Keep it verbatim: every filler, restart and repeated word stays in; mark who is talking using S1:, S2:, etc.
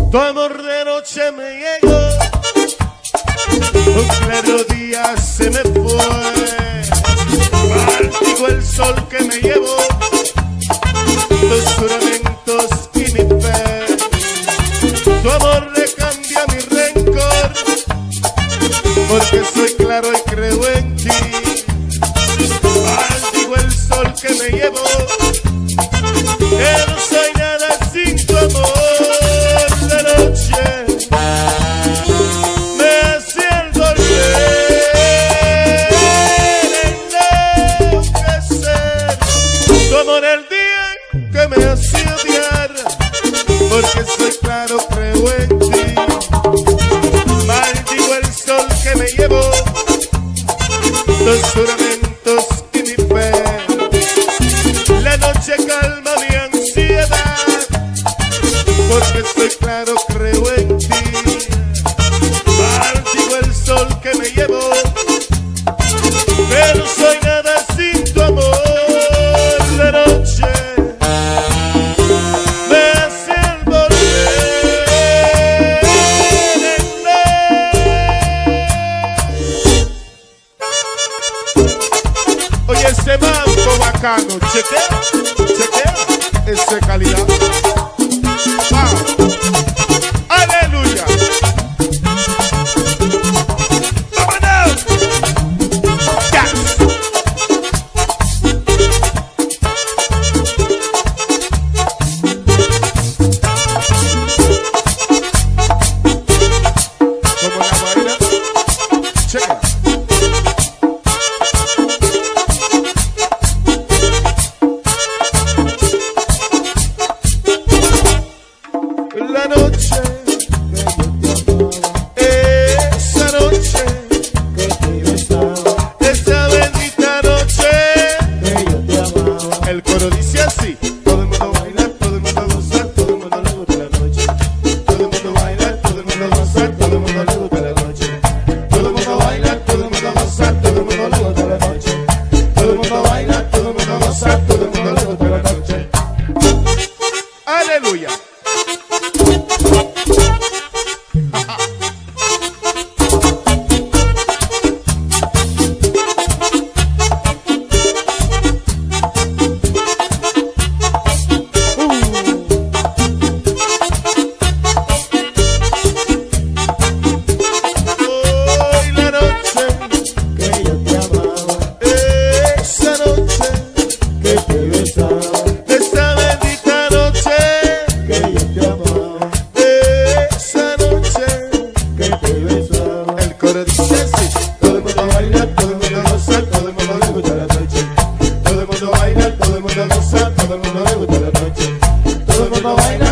S1: Tu amor de noche me llegó, un claro día se me fue, maldigo el sol que me llevó, tus juramentos y mi fe. Tu amor le cambia mi rencor, porque soy claro y creo en ti. Maldigo el sol que me llevó, que no soy nada sin tu amor. La noche me hacía envolver, enloquecer. Tu amor el día que me hacía odiar, porque soy claro, creo en ti. Maldigo el sol que me llevó, los juramentos y mi fe. La noche calma mi ansiedad, porque soy claro, creo en ti. Maldigo el sol que me llevó, pero soy nada sin tu amor. La noche me hace envolver en la... Oye, ese mambo bacano, chequea, chequea, esa calidad. Wow. Aleluya. Vámonos. Yes. ¿Cómo la baila? Checa. La noche que esa noche
S2: que te besaba,
S1: esa bendita noche
S2: que yo te amaba.
S1: el coro dice así: todo el mundo baila, todo el mundo goza, todo el mundo le gusta la noche. Todo el mundo baila, todo el mundo goza, todo el mundo le gusta la noche. Todo el mundo baila, todo el mundo goza, todo el mundo le gusta la noche. Todo el mundo baila, todo el mundo goza, todo el mundo le gusta la noche. Aleluya. Hoy la noche
S2: Que yo te amaba,
S1: esa noche
S2: que te besaba,
S1: esa bendita noche
S2: que yo te amaba,
S1: esa noche
S2: que te besaba.
S1: el coro dice así: todo el mundo baila, todo el mundo goza, todo el mundo le gusta la noche. Todo el mundo baila, todo el mundo goza, todo el mundo le gusta la noche.
S2: Todo el mundo baila,